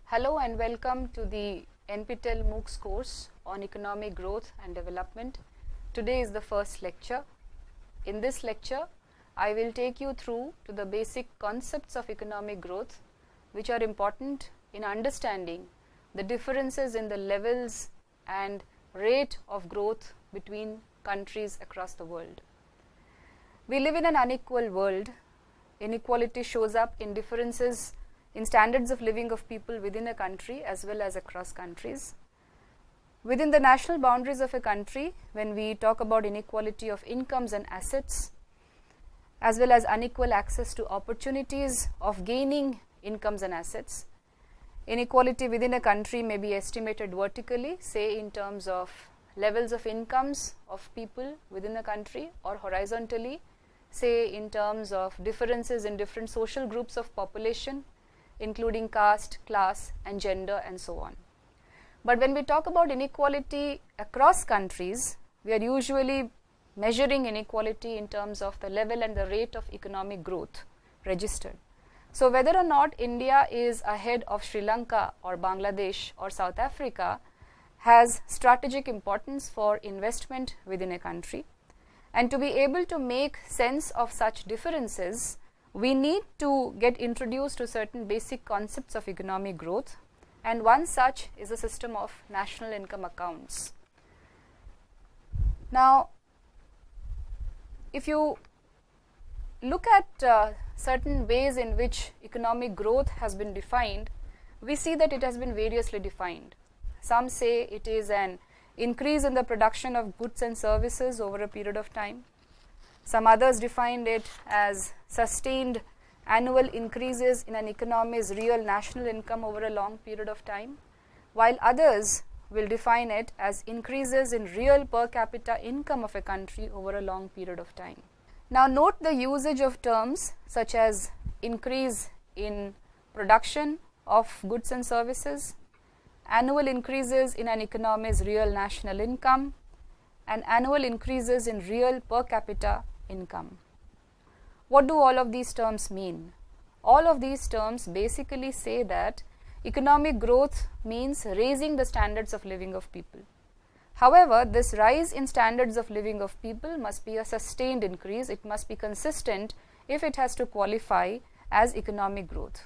Hello and welcome to the NPTEL MOOCs course on economic growth and development. Today is the first lecture. In this lecture, I will take you through to the basic concepts of economic growth which are important in understanding the differences in the levels and rate of growth between countries across the world. We live in an unequal world. Inequality shows up in differences in standards of living of people within a country as well as across countries. Within the national boundaries of a country, when we talk about inequality of incomes and assets, as well as unequal access to opportunities of gaining incomes and assets, inequality within a country may be estimated vertically, say in terms of levels of incomes of people within a country, or horizontally, say in terms of differences in different social groups of population, including caste, class and gender and so on. But when we talk about inequality across countries, we are usually measuring inequality in terms of the level and the rate of economic growth registered. So whether or not India is ahead of Sri Lanka or Bangladesh or South Africa has strategic importance for investment within a country. And to be able to make sense of such differences, we need to get introduced to certain basic concepts of economic growth, and one such is a system of national income accounts. Now, if you look at certain ways in which economic growth has been defined, we see that it has been variously defined. Some say it is an increase in the production of goods and services over a period of time. Some others defined it as sustained annual increases in an economy's real national income over a long period of time, while others will define it as increases in real per capita income of a country over a long period of time. Now note the usage of terms such as increase in production of goods and services, annual increases in an economy's real national income, and annual increases in real per capita income. What do all of these terms mean? All of these terms basically say that economic growth means raising the standards of living of people. However, this rise in standards of living of people must be a sustained increase. It must be consistent if it has to qualify as economic growth.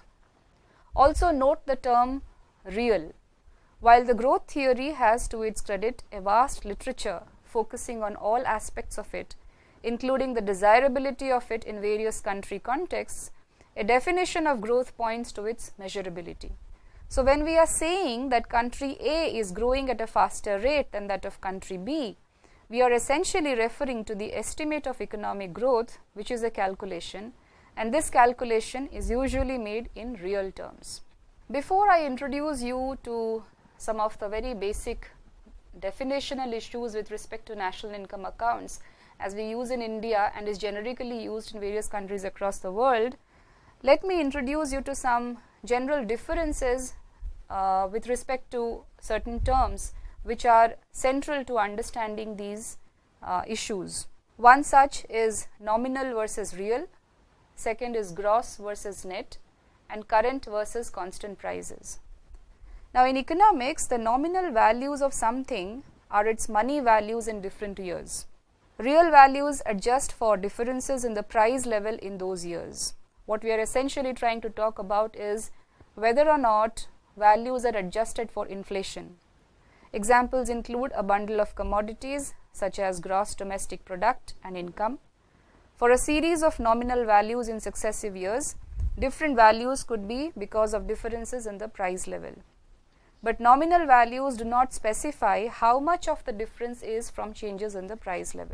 Also note the term real. While the growth theory has to its credit a vast literature focusing on all aspects of it, including the desirability of it in various country contexts, a definition of growth points to its measurability. So when we are saying that country A is growing at a faster rate than that of country B, we are essentially referring to the estimate of economic growth, which is a calculation, and this calculation is usually made in real terms. Before I introduce you to some of the very basic definitional issues with respect to national income accounts as we use in India and is generically used in various countries across the world, let me introduce you to some general differences with respect to certain terms which are central to understanding these issues. One such is nominal versus real, second is gross versus net, and current versus constant prices. Now in economics, the nominal values of something are its money values in different years. Real values adjust for differences in the price level in those years. What we are essentially trying to talk about is whether or not values are adjusted for inflation. Examples include a bundle of commodities such as gross domestic product and income. For a series of nominal values in successive years, different values could be because of differences in the price level. But nominal values do not specify how much of the difference is from changes in the price level.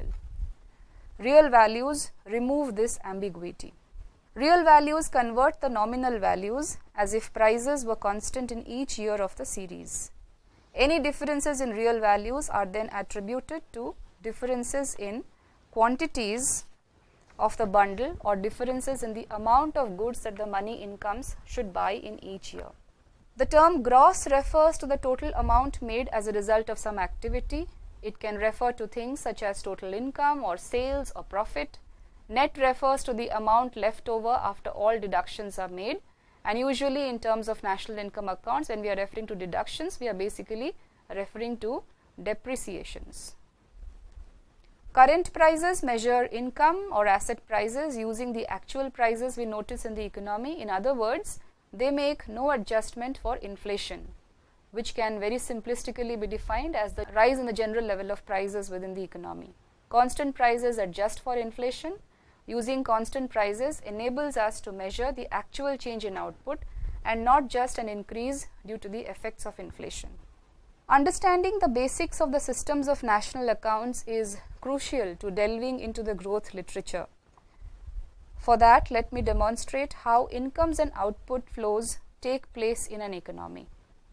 Real values remove this ambiguity. Real values convert the nominal values as if prices were constant in each year of the series. Any differences in real values are then attributed to differences in quantities of the bundle or differences in the amount of goods that the money incomes should buy in each year. The term gross refers to the total amount made as a result of some activity. It can refer to things such as total income or sales or profit. Net refers to the amount left over after all deductions are made, And usually in terms of national income accounts, when we are referring to deductions, we are basically referring to depreciations. Current prices measure income or asset prices using the actual prices we notice in the economy. In other words, they make no adjustment for inflation, which can very simplistically be defined as the rise in the general level of prices within the economy. Constant prices adjust for inflation. Using constant prices enables us to measure the actual change in output and not just an increase due to the effects of inflation. Understanding the basics of the systems of national accounts is crucial to delving into the growth literature. For that, let me demonstrate how incomes and output flows take place in an economy.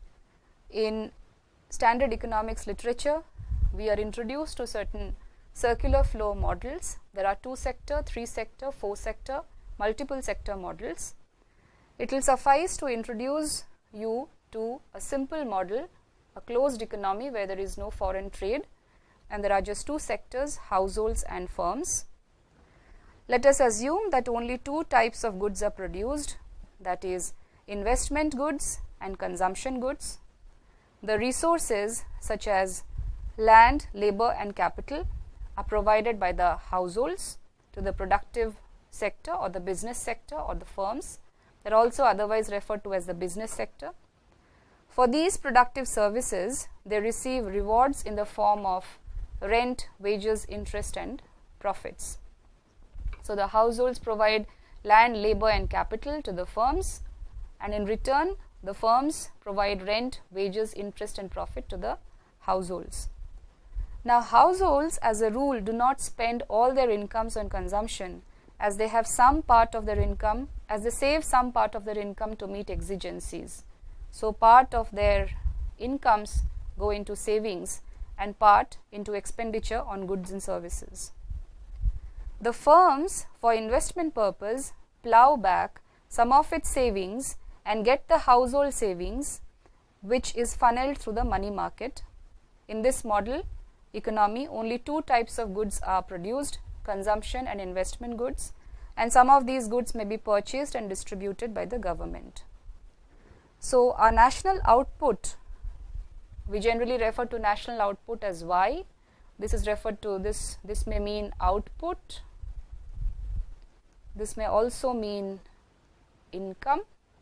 In standard economics literature, we are introduced to certain circular flow models. There are 2-sector, 3-sector, 4-sector, multiple sector models. It will suffice to introduce you to a simple model, a closed economy where there is no foreign trade and there are just 2 sectors, households and firms. Let us assume that only 2 types of goods are produced, that is investment goods and consumption goods. The resources such as land, labor and capital are provided by the households to the productive sector or the business sector or the firms. They are also otherwise referred to as the business sector. For these productive services, they receive rewards in the form of rent, wages, interest and profits. So the households provide land, labor and capital to the firms, and in return the firms provide rent, wages, interest and profit to the households. Now households as a rule do not spend all their incomes on consumption, as they have some part of their income, as they save some part of their income to meet exigencies. So part of their incomes go into savings and part into expenditure on goods and services. The firms, for investment purpose, plow back some of its savings and get the household savings, which is funneled through the money market. In this model economy, only 2 types of goods are produced, consumption and investment goods, and some of these goods may be purchased and distributed by the government. So our national output, we generally refer to national output as Y. This is referred to, this may mean output. This may also mean income.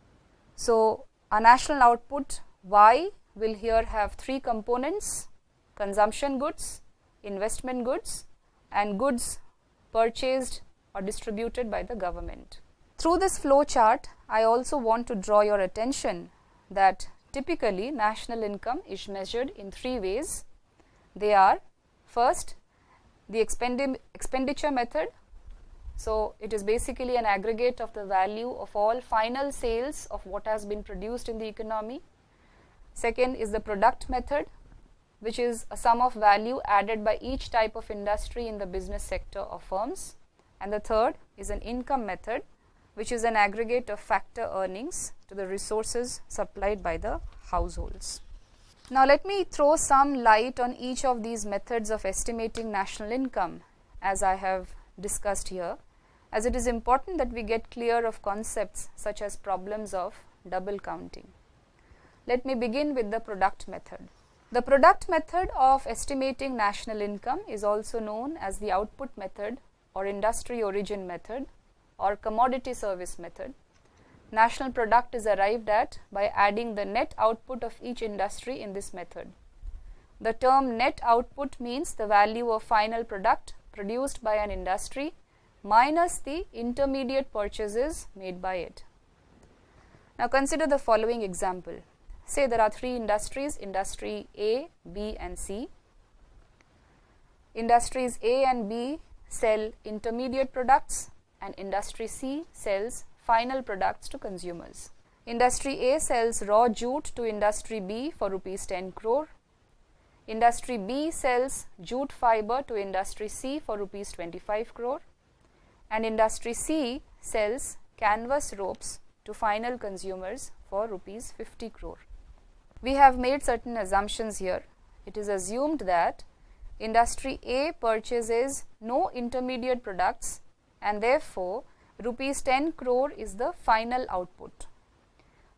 So our national output Y will here have 3 components: consumption goods, investment goods and goods purchased or distributed by the government. Through this flow chart, I also want to draw your attention that typically national income is measured in 3 ways. They are, first, the expenditure method. So it is basically an aggregate of the value of all final sales of what has been produced in the economy. Second is the product method, which is a sum of value added by each type of industry in the business sector or firms. And the third is an income method, which is an aggregate of factor earnings to the resources supplied by the households. Now let me throw some light on each of these methods of estimating national income, as I have discussed here, as it is important that we get clear of concepts such as problems of double counting. Let me begin with the product method. The product method of estimating national income is also known as the output method or industry origin method or commodity service method. National product is arrived at by adding the net output of each industry in this method. The term net output means the value of final product produced by an industry minus the intermediate purchases made by it. Now consider the following example. Say there are 3 industries, industry A, B and C. Industries A and B sell intermediate products and industry C sells final products to consumers. Industry A sells raw jute to industry B for rupees 10 crore. Industry B sells jute fiber to industry C for rupees 25 crore. And industry C sells canvas ropes to final consumers for rupees 50 crore. We have made certain assumptions here. It is assumed that industry A purchases no intermediate products and therefore rupees 10 crore is the final output.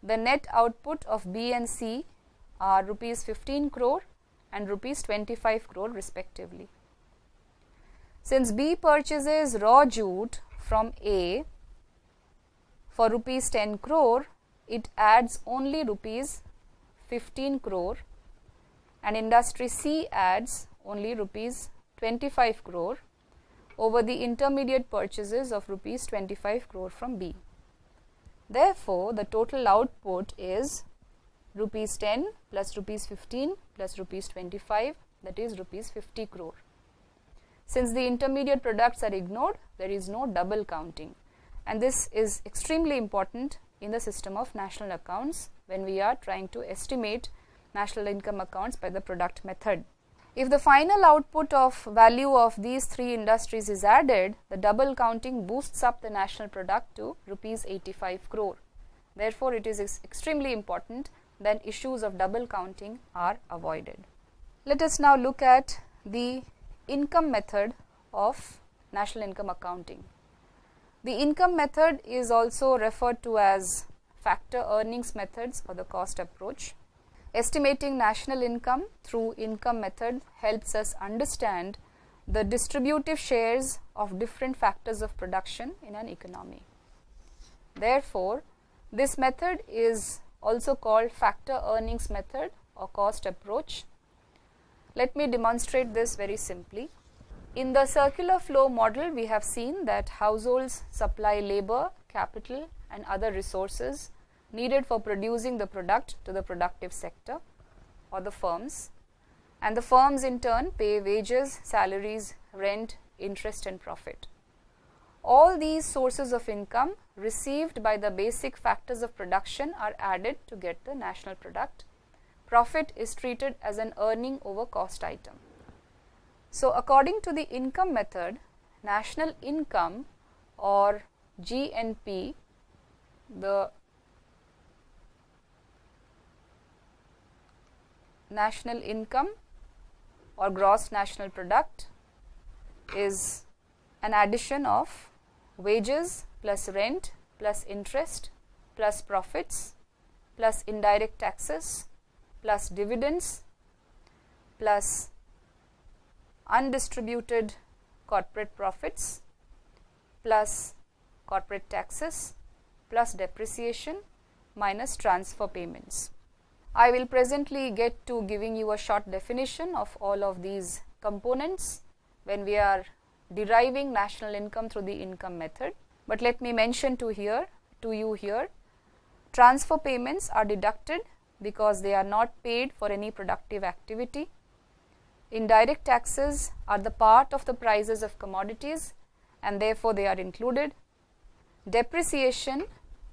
the net output of B and C are rupees 15 crore and rupees 25 crore respectively. Since B purchases raw jute from A for rupees 10 crore, it adds only rupees 15 crore and industry C adds only rupees 25 crore over the intermediate purchases of rupees 25 crore from B. Therefore, the total output is rupees 10 plus rupees 15 plus rupees 25, that is rupees 50 crore. Since the intermediate products are ignored, there is no double counting, and this is extremely important in the system of national accounts when we are trying to estimate national income accounts by the product method. If the final output of value of these three industries is added, the double counting boosts up the national product to rupees 85 crore. Therefore, it is extremely important that issues of double counting are avoided. Let us now look at the income method of national income accounting. The income method is also referred to as factor earnings methods or the cost approach. Estimating national income through income method helps us understand the distributive shares of different factors of production in an economy. Therefore, this method is also called factor earnings method or cost approach. Let me demonstrate this very simply. In the circular flow model, we have seen that households supply labor, capital and other resources needed for producing the product to the productive sector or the firms, and the firms in turn pay wages, salaries, rent, interest and profit. All these sources of income received by the basic factors of production are added to get the national product. Profit is treated as an earning over cost item. So, according to the income method, national income or GNP, the national income or gross national product is an addition of wages plus rent plus interest plus profits plus indirect taxes plus dividends plus undistributed corporate profits plus corporate taxes plus depreciation minus transfer payments. I will presently get to giving you a short definition of all of these components when we are deriving national income through the income method. But let me mention to you here, transfer payments are deducted because they are not paid for any productive activity. Indirect taxes are the part of the prices of commodities and therefore they are included. Depreciation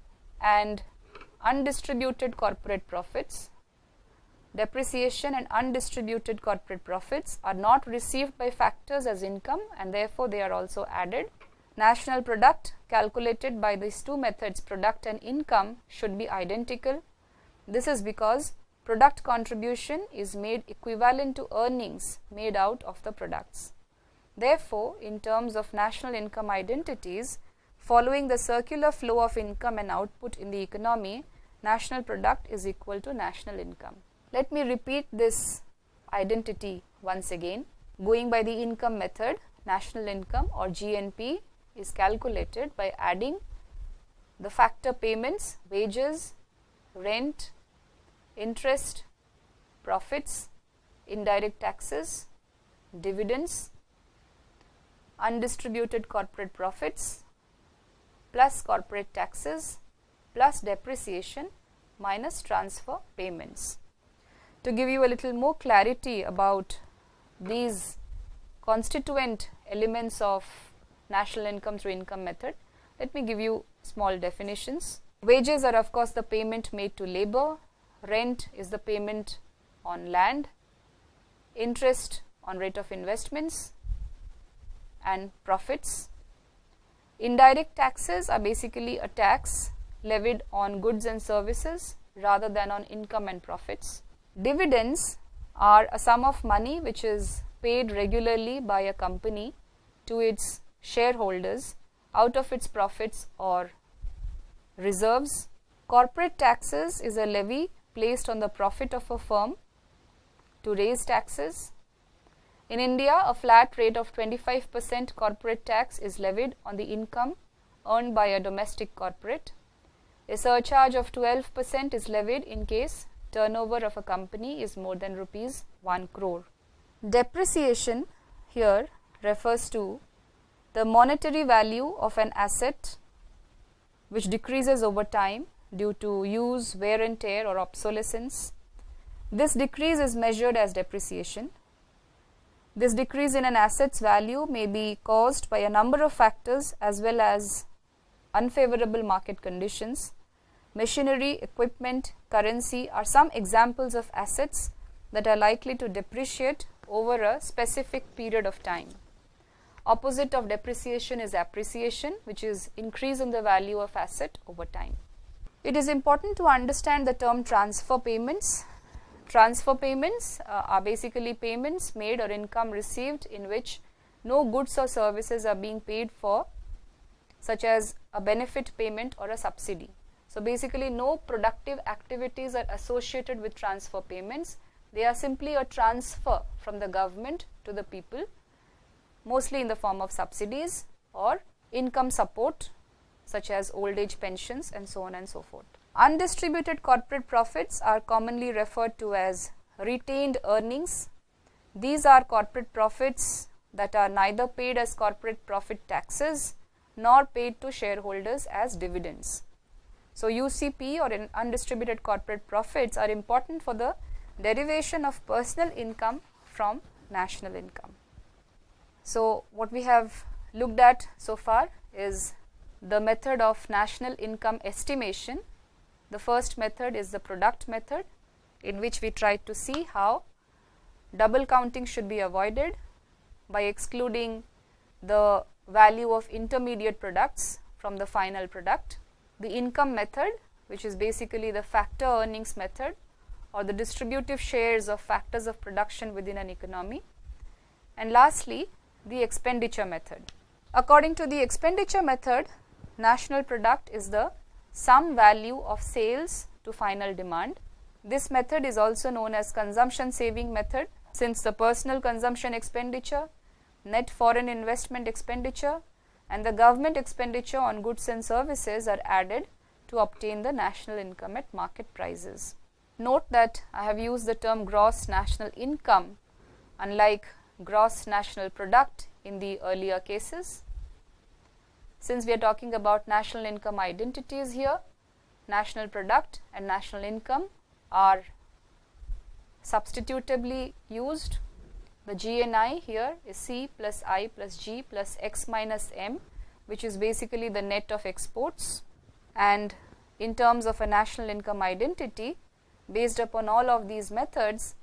and undistributed corporate profits. Depreciation and undistributed corporate profits are not received by factors as income and therefore they are also added. National product calculated by these two methods, product and income, should be identical. This is because product contribution is made equivalent to earnings made out of the products. Therefore, in terms of national income identities, following the circular flow of income and output in the economy, national product is equal to national income. Let me repeat this identity once again. Going by the income method, national income or GNP is calculated by adding the factor payments, wages, rent, interest, profits, indirect taxes, dividends, undistributed corporate profits, plus corporate taxes, plus depreciation, minus transfer payments. To give you a little more clarity about these constituent elements of national income through income method, let me give you small definitions. Wages are of course the payment made to labor, rent is the payment on land, interest on rate of investments and profits. Indirect taxes are basically a tax levied on goods and services rather than on income and profits. Dividends are a sum of money which is paid regularly by a company to its shareholders out of its profits or reserves. Corporate taxes is a levy placed on the profit of a firm to raise taxes. In India, a flat rate of 25% corporate tax is levied on the income earned by a domestic corporate. A surcharge of 12% is levied in case turnover of a company is more than rupees 1 crore. Depreciation here refers to the monetary value of an asset which decreases over time due to use, wear and tear or obsolescence. This decrease is measured as depreciation. This decrease in an asset's value may be caused by a number of factors as well as unfavorable market conditions. Machinery, equipment, currency are some examples of assets that are likely to depreciate over a specific period of time. Opposite of depreciation is appreciation, which is increase in the value of asset over time. It is important to understand the term transfer payments. Transfer payments are basically payments made or income received in which no goods or services are being paid for, such as a benefit payment or a subsidy. So basically no productive activities are associated with transfer payments. They are simply a transfer from the government to the people, mostly in the form of subsidies or income support such as old age pensions and so on and so forth. Undistributed corporate profits are commonly referred to as retained earnings. These are corporate profits that are neither paid as corporate profit taxes nor paid to shareholders as dividends. So UCP or undistributed corporate profits are important for the derivation of personal income from national income. So what we have looked at so far is the method of national income estimation. The first method is the product method, in which we tried to see how double counting should be avoided by excluding the value of intermediate products from the final product. The income method, which is basically the factor earnings method or the distributive shares of factors of production within an economy. And lastly, the expenditure method. According to the expenditure method, national product is the sum value of sales to final demand. This method is also known as consumption saving method, since the personal consumption expenditure, net foreign investment expenditure and the government expenditure on goods and services are added to obtain the national income at market prices. Note that I have used the term gross national income unlike gross national product in the earlier cases. Since we are talking about national income identities here, national product and national income are substitutably used. The GNI here is C plus I plus G plus X minus M, which is basically the net of exports. And in terms of a national income identity, based upon all of these methods,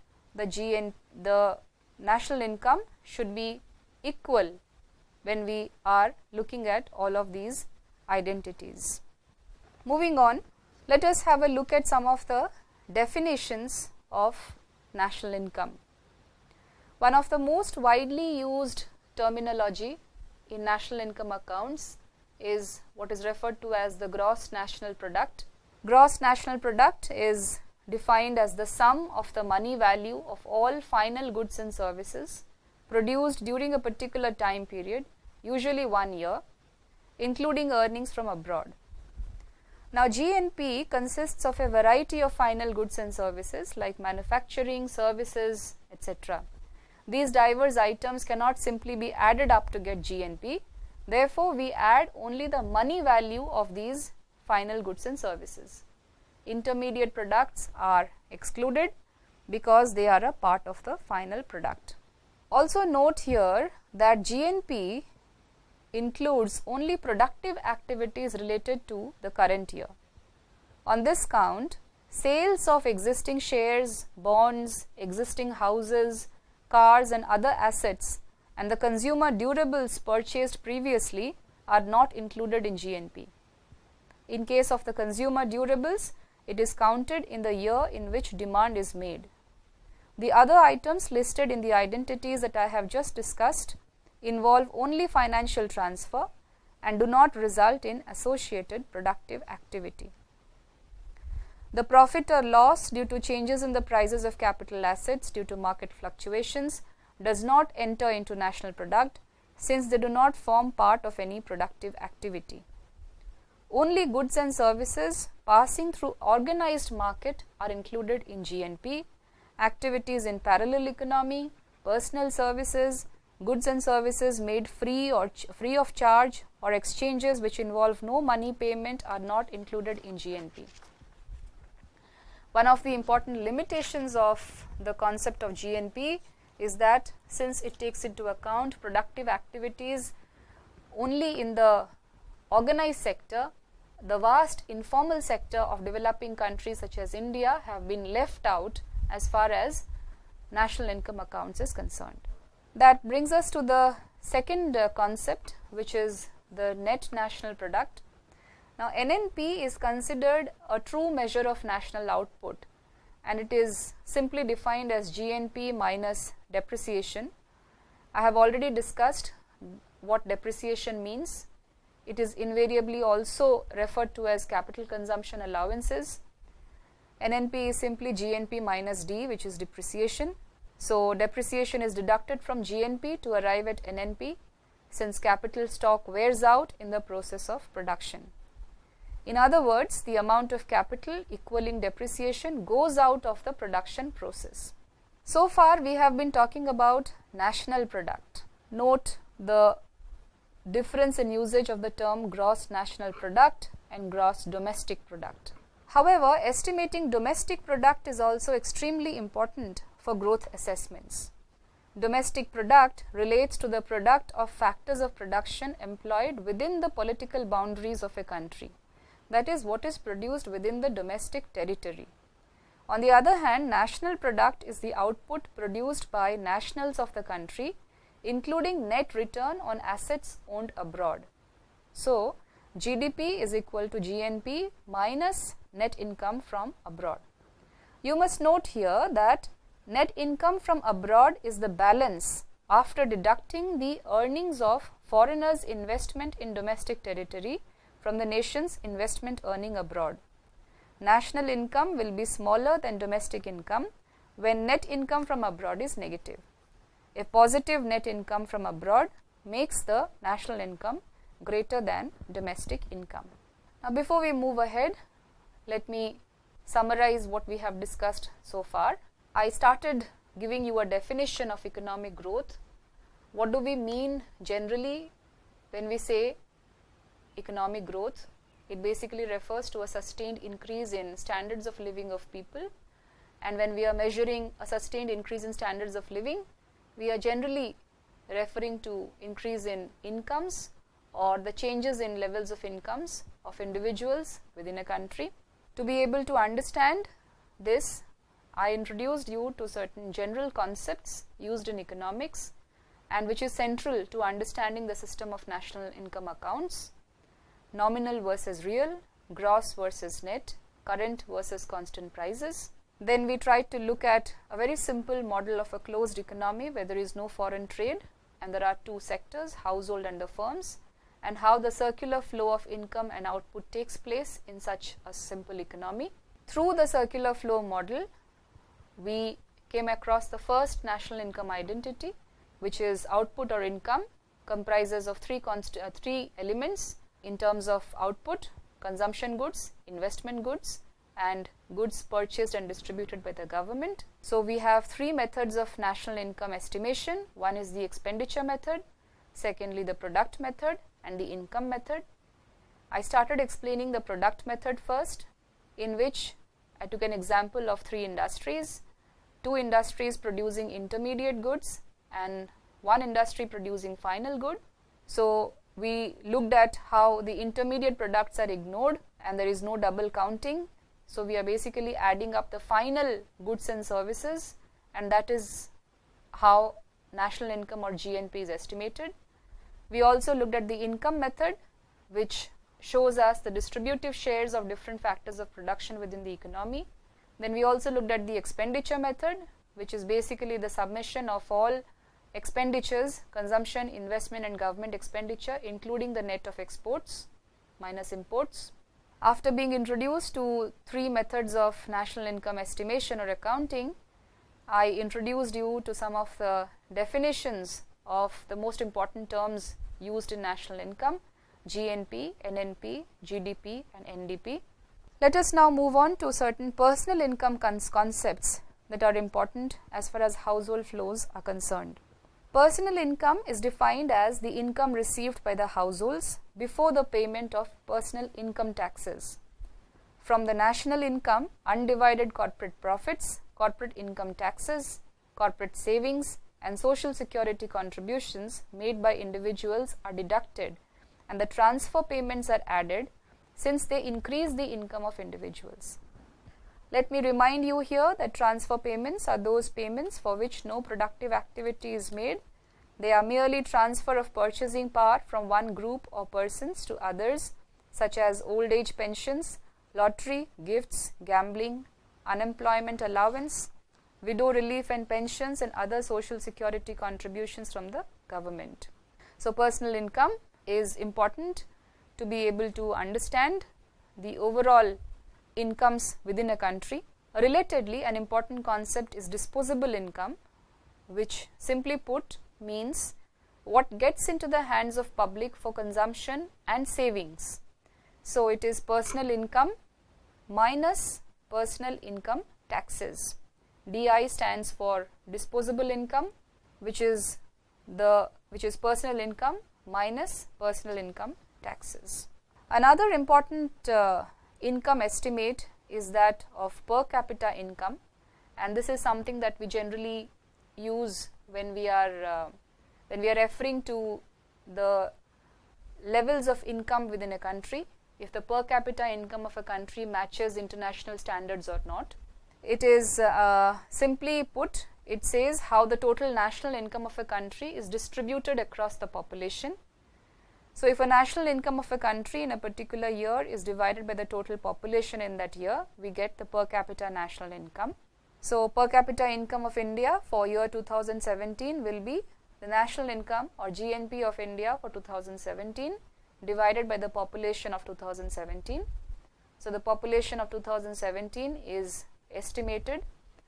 the national income should be equal when we are looking at all of these identities. Moving on, let us have a look at some of the definitions of national income. One of the most widely used terminology in national income accounts is what is referred to as the gross national product. Gross national product is defined as the sum of the money value of all final goods and services produced during a particular time period, usually 1 year, including earnings from abroad. Now, GNP consists of a variety of final goods and services like manufacturing, services, etc. These diverse items cannot simply be added up to get GNP. Therefore, we add only the money value of these final goods and services. Intermediate products are excluded because they are a part of the final product. Also note here that GNP includes only productive activities related to the current year. On this count, sales of existing shares, bonds, existing houses, cars and other assets and the consumer durables purchased previously are not included in GNP. In case of the consumer durables, it is counted in the year in which demand is made. The other items listed in the identities that I have just discussed involve only financial transfer and do not result in associated productive activity. The profit or loss due to changes in the prices of capital assets due to market fluctuations does not enter into national product, since they do not form part of any productive activity. Only goods and services passing through organized market are included in GNP. Activities in parallel economy, personal services, goods and services made free of charge, or exchanges which involve no money payment are not included in GNP. One of the important limitations of the concept of GNP is that since it takes into account productive activities only in the organized sector, the vast informal sector of developing countries such as India have been left out as far as national income accounts is concerned. That brings us to the second concept, which is the net national product. Now, NNP is considered a true measure of national output, and it is simply defined as GNP minus depreciation. I have already discussed what depreciation means. It is invariably also referred to as capital consumption allowances. NNP is simply GNP minus D, which is depreciation. So, depreciation is deducted from GNP to arrive at NNP, since capital stock wears out in the process of production. In other words, the amount of capital equaling depreciation goes out of the production process. So far, we have been talking about national product. Note the difference in usage of the term gross national product and gross domestic product. However, estimating domestic product is also extremely important for growth assessments. Domestic product relates to the product of factors of production employed within the political boundaries of a country. That is, what is produced within the domestic territory. On the other hand, national product is the output produced by nationals of the country, including net return on assets owned abroad. So, GDP is equal to GNP minus net income from abroad. You must note here that net income from abroad is the balance after deducting the earnings of foreigners' investment in domestic territory from the nation's investment earning abroad. National income will be smaller than domestic income when net income from abroad is negative. A positive net income from abroad makes the national income greater than domestic income. Now, before we move ahead, let me summarize what we have discussed so far. I started giving you a definition of economic growth. What do we mean generally when we say economic growth? It basically refers to a sustained increase in standards of living of people, and when we are measuring a sustained increase in standards of living, we are generally referring to increase in incomes or the changes in levels of incomes of individuals within a country. To be able to understand this, I introduced you to certain general concepts used in economics and which is central to understanding the system of national income accounts: nominal versus real, gross versus net, current versus constant prices. Then we tried to look at a very simple model of a closed economy where there is no foreign trade and there are two sectors, household and the firms, and how the circular flow of income and output takes place in such a simple economy. Through the circular flow model, we came across the first national income identity, which is output or income, comprises of three elements in terms of output: consumption goods, investment goods, and goods purchased and distributed by the government. So, we have three methods of national income estimation. One is the expenditure method, secondly the product method, and the income method. I started explaining the product method first, in which I took an example of three industries, two industries producing intermediate goods and one industry producing final good. So, we looked at how the intermediate products are ignored and there is no double counting. So, we are basically adding up the final goods and services, and that is how national income or GNP is estimated. We also looked at the income method, which shows us the distributive shares of different factors of production within the economy. Then we also looked at the expenditure method, which is basically the summation of all expenditures, consumption, investment and government expenditure, including the net of exports minus imports. After being introduced to 3 methods of national income estimation or accounting, I introduced you to some of the definitions of the most important terms used in national income: GNP, NNP, GDP and NDP. Let us now move on to certain personal income concepts that are important as far as household flows are concerned. Personal income is defined as the income received by the households before the payment of personal income taxes. From the national income, undivided corporate profits, corporate income taxes, corporate savings and social security contributions made by individuals are deducted, and the transfer payments are added since they increase the income of individuals. Let me remind you here that transfer payments are those payments for which no productive activity is made. They are merely transfer of purchasing power from one group or persons to others, such as old age pensions, lottery, gifts, gambling, unemployment allowance, widow relief and pensions, and other social security contributions from the government. So, personal income is important to be able to understand the overall incomes within a country. Relatedly, an important concept is disposable income, which simply put means what gets into the hands of public for consumption and savings. So, it is personal income minus personal income taxes. DI stands for disposable income, which is personal income minus personal income taxes. Another important income estimate is that of per capita income, and this is something that we generally use when we are referring to the levels of income within a country, if the per capita income of a country matches international standards or not. It is simply put, it says how the total national income of a country is distributed across the population. So, if a national income of a country in a particular year is divided by the total population in that year, we get the per capita national income. So, per capita income of India for year 2017 will be the national income or GNP of India for 2017 divided by the population of 2017. So, the population of 2017 is estimated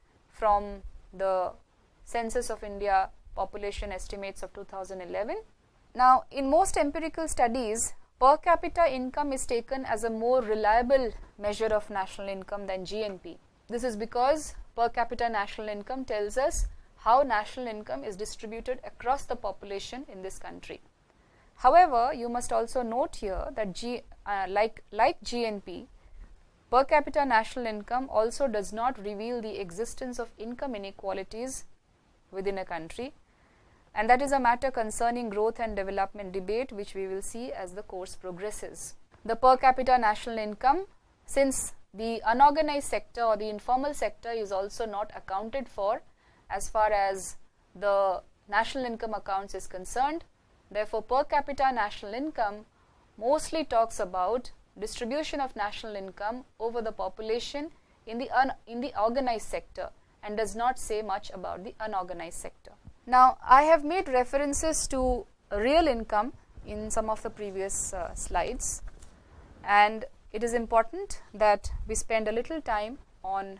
from the Census of India population estimates of 2011. Now, in most empirical studies, per capita income is taken as a more reliable measure of national income than GNP. This is because per capita national income tells us how national income is distributed across the population in this country. However, you must also note here that like GNP, per capita national income also does not reveal the existence of income inequalities within a country, and that is a matter concerning growth and development debate, which we will see as the course progresses. The per capita national income, since the unorganized sector or the informal sector is also not accounted for as far as the national income accounts is concerned, therefore, per capita national income mostly talks about distribution of national income over the population in the organized sector and does not say much about the unorganized sector. Now, I have made references to real income in some of the previous slides, and it is important that we spend a little time on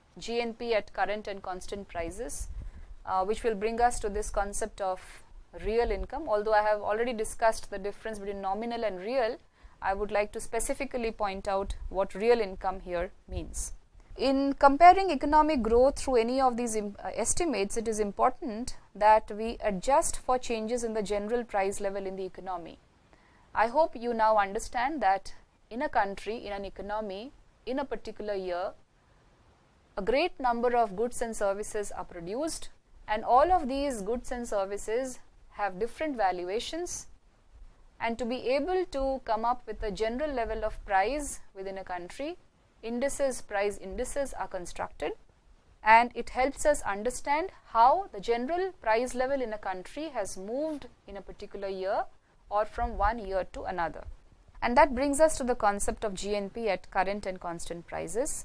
GNP at current and constant prices, which will bring us to this concept of real income. Although I have already discussed the difference between nominal and real, I would like to specifically point out what real income here means. In comparing economic growth through any of these estimates, it is important that we adjust for changes in the general price level in the economy. I hope you now understand that in a country, in an economy, in a particular year, a great number of goods and services are produced, and all of these goods and services have different valuations, and to be able to come up with a general level of price within a country, price indices are constructed, and it helps us understand how the general price level in a country has moved in a particular year or from one year to another. And that brings us to the concept of GNP at current and constant prices.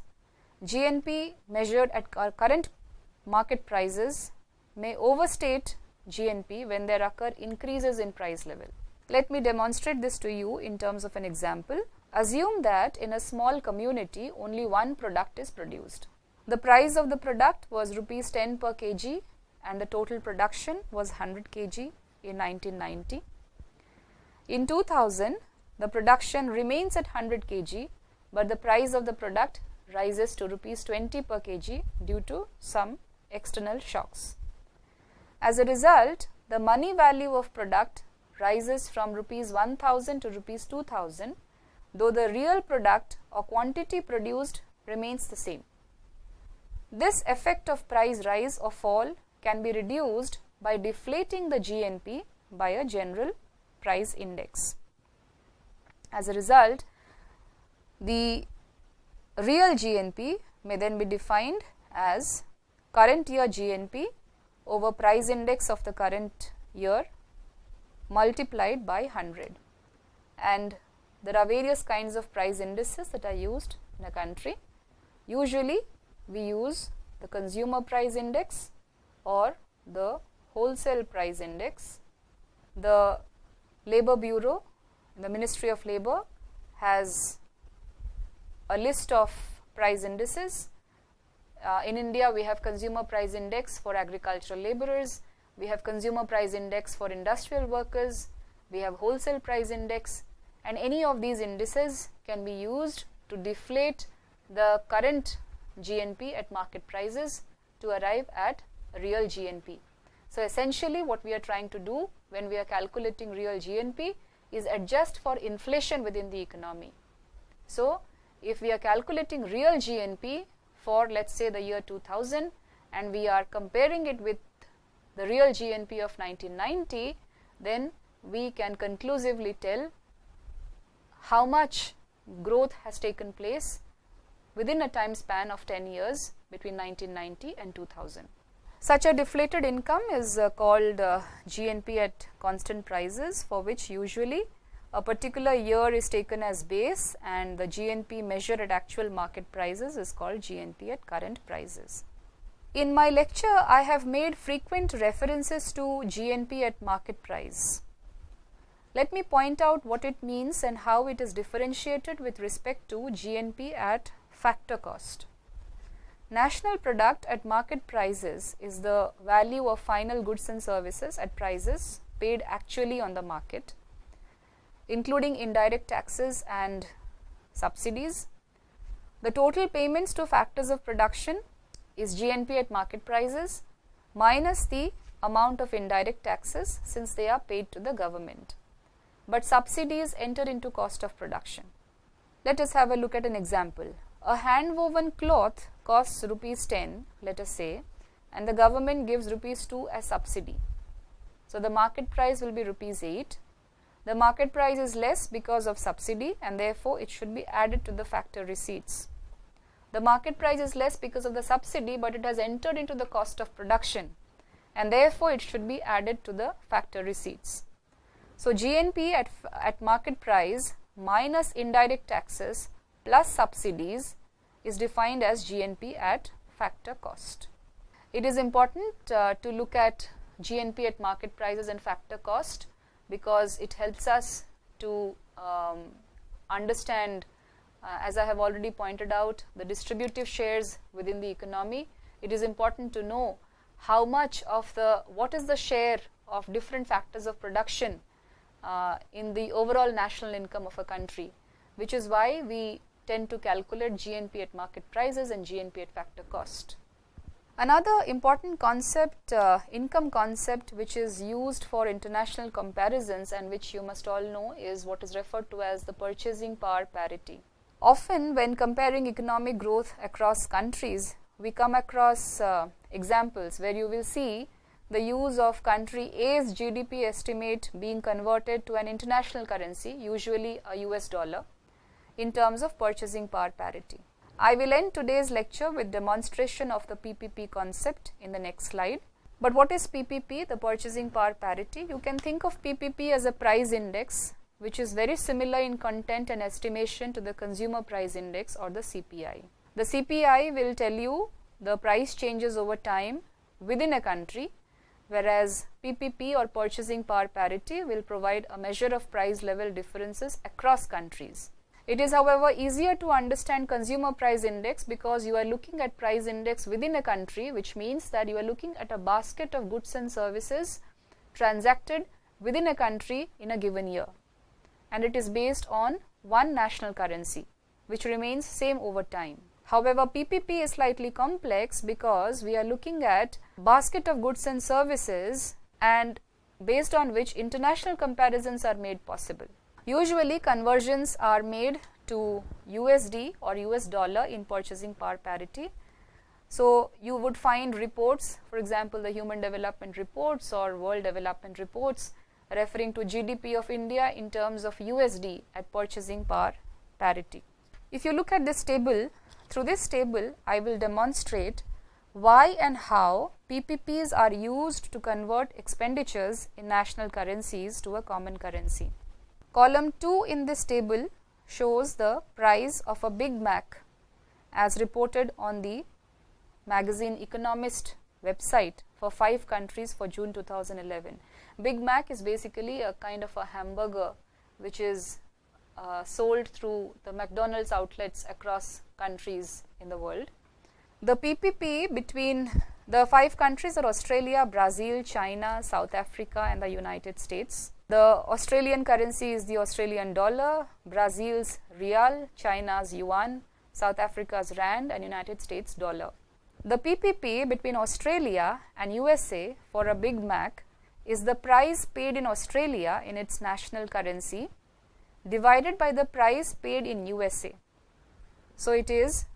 GNP measured at current market prices may overstate GNP when there occur increases in price level. Let me demonstrate this to you in terms of an example. Assume that in a small community only one product is produced. The price of the product was rupees 10 per kg and the total production was 100 kg in 1990. In 2000, the production remains at 100 kg, but the price of the product rises to rupees 20 per kg due to some external shocks. As a result, the money value of product rises from rupees 1000 to rupees 2000, though the real product or quantity produced remains the same. This effect of price rise or fall can be reduced by deflating the GNP by a general price index. As a result, the real GNP may then be defined as current year GNP over price index of the current year multiplied by 100. And there are various kinds of price indices that are used in a country. Usually, we use the consumer price index or the wholesale price index. The Labour Bureau, the Ministry of Labour, has a list of price indices. In India, we have consumer price index for agricultural labourers, we have consumer price index for industrial workers, we have wholesale price index, and any of these indices can be used to deflate the current GNP at market prices to arrive at real GNP. So essentially what we are trying to do when we are calculating real GNP is adjust for inflation within the economy. So if we are calculating real GNP for, let's say, the year 2000 and we are comparing it with the real GNP of 1990, then we can conclusively tell how much growth has taken place within a time span of 10 years between 1990 and 2000. Such a deflated income is called GNP at constant prices, for which usually a particular year is taken as base and the GNP measured at actual market prices is called GNP at current prices. In my lecture, I have made frequent references to GNP at market price. Let me point out what it means and how it is differentiated with respect to GNP at factor cost. National product at market prices is the value of final goods and services at prices paid actually on the market, including indirect taxes and subsidies. The total payments to factors of production is GNP at market prices minus the amount of indirect taxes since they are paid to the government. But subsidies enter into cost of production. Let us have a look at an example. A hand woven cloth costs rupees 10, let us say, and the government gives rupees 2 as subsidy. So the market price will be rupees 8. The market price is less because of subsidy and therefore it should be added to the factor receipts. The market price is less because of the subsidy, but it has entered into the cost of production and therefore it should be added to the factor receipts. So GNP at market price minus indirect taxes plus subsidies is defined as GNP at factor cost. It is important to look at GNP at market prices and factor cost because it helps us to understand, as I have already pointed out, the distributive shares within the economy. It is important to know how much of what is the share of different factors of production in the overall national income of a country, which is why we tend to calculate GNP at market prices and GNP at factor cost. Another important concept, income concept, which is used for international comparisons and which you must all know is what is referred to as the purchasing power parity. Often when comparing economic growth across countries, we come across examples where you will see the use of country A's GDP estimate being converted to an international currency, usually a US dollar, in terms of purchasing power parity. I will end today's lecture with demonstration of the PPP concept in the next slide. But what is PPP, the purchasing power parity? You can think of PPP as a price index which is very similar in content and estimation to the consumer price index or the CPI. The CPI will tell you the price changes over time within a country, whereas PPP or purchasing power parity will provide a measure of price level differences across countries. It is, however, easier to understand consumer price index because you are looking at price index within a country, which means that you are looking at a basket of goods and services transacted within a country in a given year, and it is based on one national currency which remains same over time. However, PPP is slightly complex because we are looking at basket of goods and services and based on which international comparisons are made possible. Usually conversions are made to USD or US dollar in purchasing power parity. So you would find reports, for example, the Human Development Reports or World Development Reports referring to GDP of India in terms of USD at purchasing power parity. If you look at this table, through this table I will demonstrate why and how PPPs are used to convert expenditures in national currencies to a common currency. Column 2 in this table shows the price of a Big Mac as reported on the magazine Economist website for 5 countries for June 2011. Big Mac is basically a kind of a hamburger which is sold through the McDonald's outlets across countries in the world. The PPP between the 5 countries are Australia, Brazil, China, South Africa and the United States. The Australian currency is the Australian dollar, Brazil's real, China's yuan, South Africa's rand and United States dollar. The PPP between Australia and USA for a Big Mac is the price paid in Australia in its national currency divided by the price paid in USA. So it is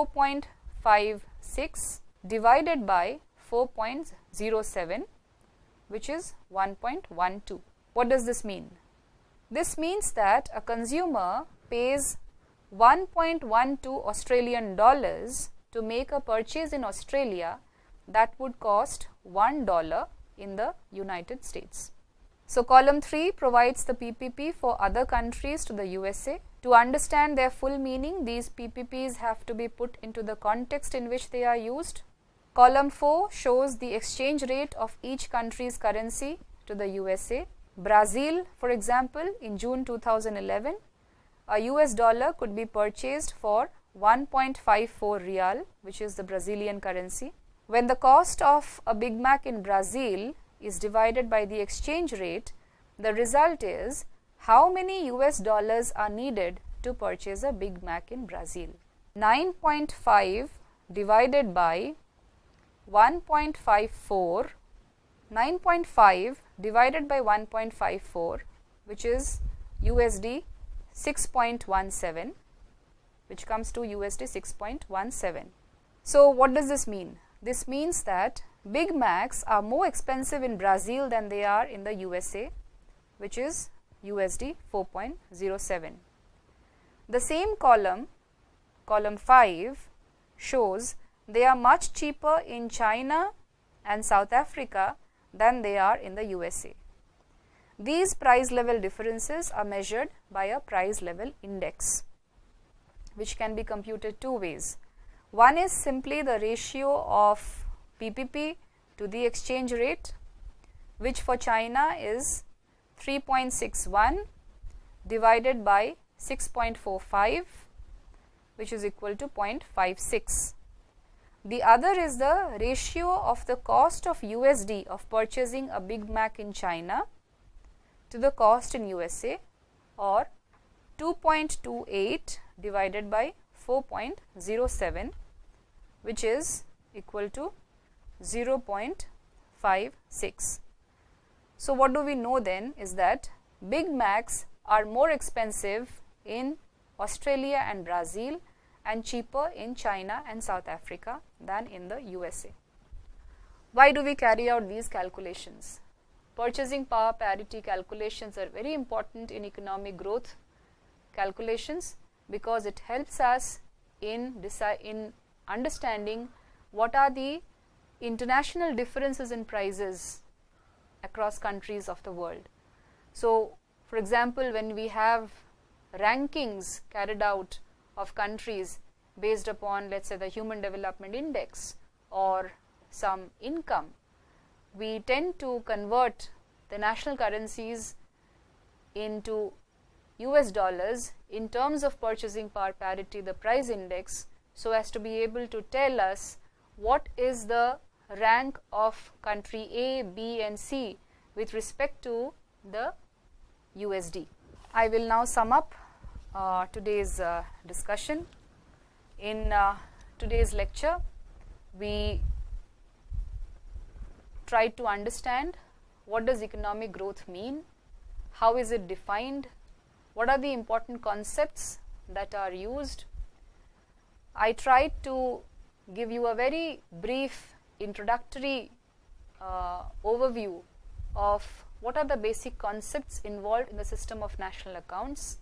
4.56 divided by 4.07, which is 1.12. What does this mean? This means that a consumer pays 1.12 Australian dollars to make a purchase in Australia that would cost $1 in the United States. So column 3 provides the PPP for other countries to the USA. To understand their full meaning, these PPPs have to be put into the context in which they are used. Column 4 shows the exchange rate of each country's currency to the USA. Brazil, for example, in June 2011, a US dollar could be purchased for 1.54 real, which is the Brazilian currency. When the cost of a Big Mac in Brazil is divided by the exchange rate, the result is how many US dollars are needed to purchase a Big Mac in Brazil. 9.5 divided by 1.54, 9.5 divided by 1.54, which is USD 6.17, which comes to USD 6.17. So what does this mean? This means that Big Macs are more expensive in Brazil than they are in the USA, which is USD 4.07. The same column, column 5, shows they are much cheaper in China and South Africa than they are in the USA. These price level differences are measured by a price level index, which can be computed 2 ways. One is simply the ratio of PPP to the exchange rate, which for China is 3.61 divided by 6.45, which is equal to 0.56. The other is the ratio of the cost of USD of purchasing a Big Mac in China to the cost in USA, or 2.28 divided by 4.07, which is equal to 0.56. So what do we know then is that Big Macs are more expensive in Australia and Brazil and cheaper in China and South Africa than in the USA. Why do we carry out these calculations? Purchasing power parity calculations are very important in economic growth calculations because it helps us in understanding what are the international differences in prices across countries of the world. So, for example, when we have rankings carried out of countries based upon, let's say, the Human Development Index or some income, we tend to convert the national currencies into US dollars in terms of purchasing power parity, the price index, so as to be able to tell us what is the rank of country A, B and C with respect to the USD. I will now sum up today's discussion. In today's lecture, we tried to understand what does economic growth mean, how is it defined, what are the important concepts that are used. I tried to give you a very brief introductory overview of what are the basic concepts involved in the system of national accounts.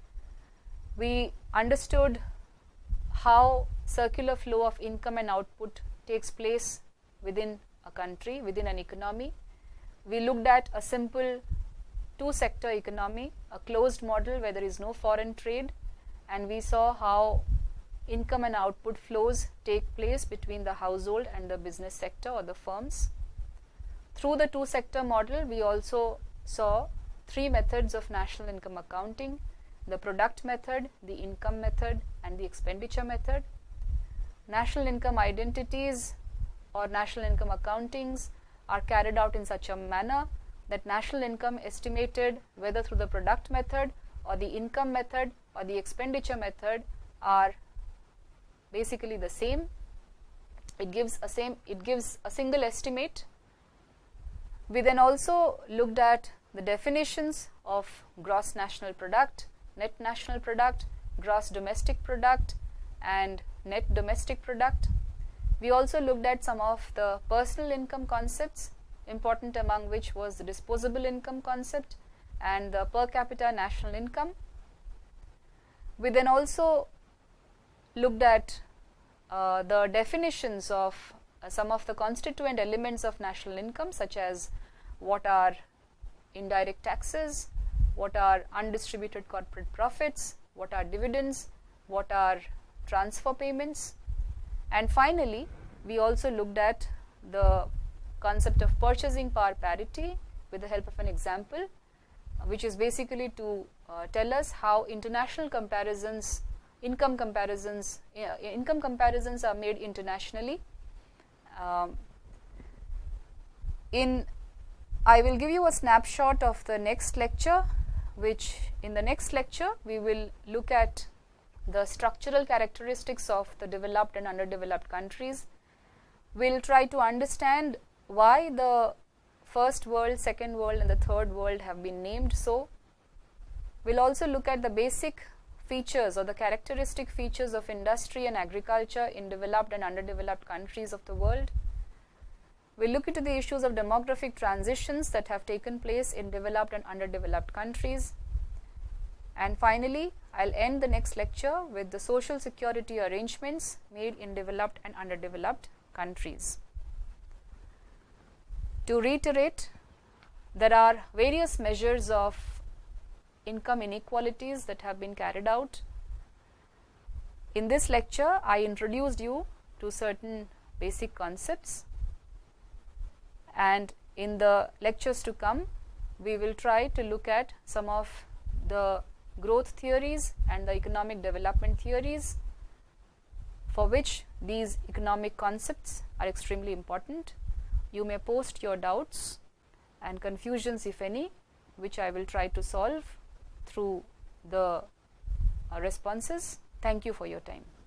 We understood how circular flow of income and output takes place within a country, within an economy. We looked at a simple two-sector economy, a closed model where there is no foreign trade, and we saw how income and output flows take place between the household and the business sector or the firms. Through the two-sector model, we also saw three methods of national income accounting: the product method, the income method and the expenditure method. National income identities or national income accountings are carried out in such a manner that national income estimated whether through the product method or the income method or the expenditure method are basically the same. It gives a single estimate. We then also looked at the definitions of gross national product, net national product, gross domestic product and net domestic product. We also looked at some of the personal income concepts, important among which was the disposable income concept and the per capita national income. We then also looked at the definitions of some of the constituent elements of national income, such as what are indirect taxes, what are undistributed corporate profits, what are dividends, what are transfer payments. And finally, we also looked at the concept of purchasing power parity with the help of an example, which is basically to tell us how international comparisons, income comparisons are made internationally. I will give you a snapshot of the next lecture, which in the next lecture we will look at the structural characteristics of the developed and underdeveloped countries. We will try to understand why the first world, second world and the third world have been named so. We will also look at the basic features or the characteristic features of industry and agriculture in developed and underdeveloped countries of the world. We will look into the issues of demographic transitions that have taken place in developed and underdeveloped countries. And finally, I will end the next lecture with the social security arrangements made in developed and underdeveloped countries. To reiterate, there are various measures of income inequalities that have been carried out. In this lecture, I introduced you to certain basic concepts, and in the lectures to come, we will try to look at some of the growth theories and the economic development theories, for which these economic concepts are extremely important. You may post your doubts and confusions, if any, which I will try to solve through the responses. Thank you for your time.